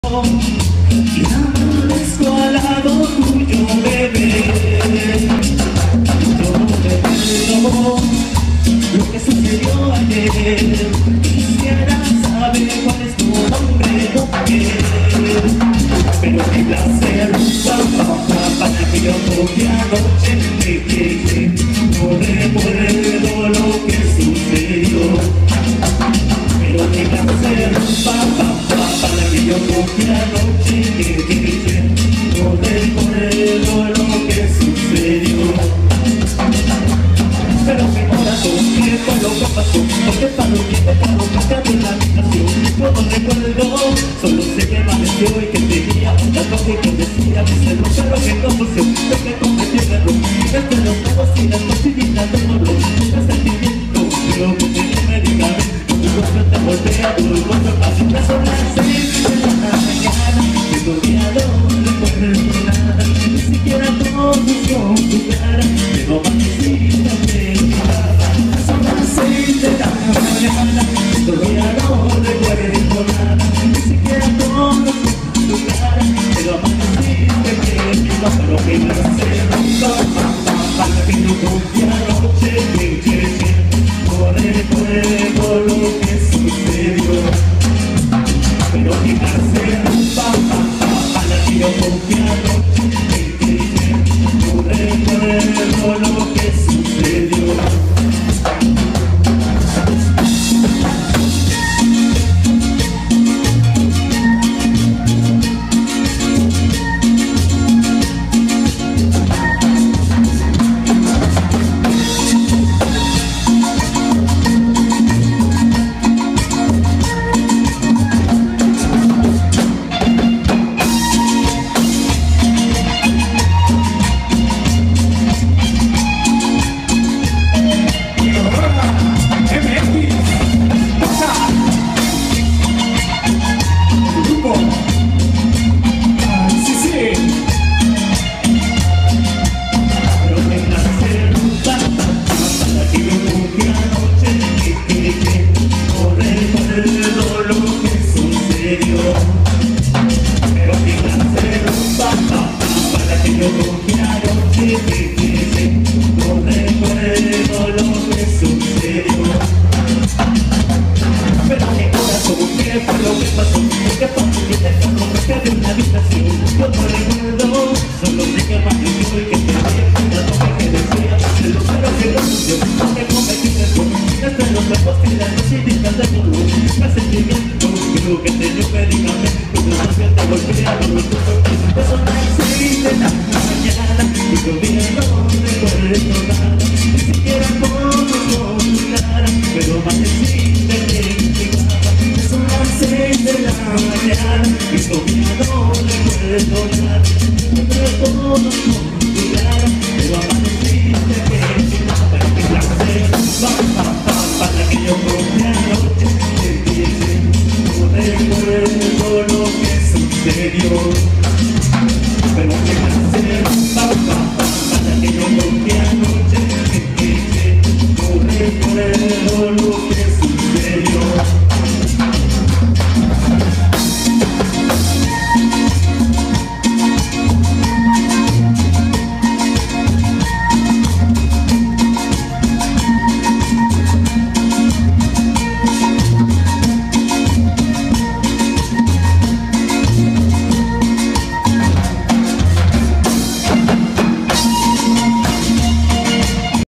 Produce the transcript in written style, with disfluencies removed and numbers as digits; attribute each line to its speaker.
Speaker 1: Y amanezco al lado tuyo, bebé. Yo no recuerdo lo que sucedió ayer. Quisiera saber cuál es tu nombre, mujer. Pero mi placer, para que yo toque anoche, no recuerdo lo que sucedió. Pero mi placer, para que yo toque anoche, no recuerdo lo que sucedió. Pero mi corazón, ¿qué fue lo que pasó? Porque para lo que te pago, buscando en la habitación. Yo no recuerdo, solo sé que amaneció y que tenía la noche que decía que se rompió lo que convulsión, lo que cometí el error. Desde los nuevos y las pastillitas de dolor, el sentimiento, creo que tenía medicamento. Tu cuerpo te voltea, tu rostro casi me son las 6 de la mañana. Que todavía no recuerdo nada, ni siquiera conoció tu cara, pero amaneciste preocupada. Son las 6 de la mañana, que todavía no recuerdo nada, ni siquiera conoció tu cara, pero amaneciste preocupada. Pero que me hace para que no confíe anoche, no recuerdo lo que sucedió. Pero mi placer, para que yo confíe anoche, no recuerdo lo que sucedió. Yo no recuerdo, solo sé que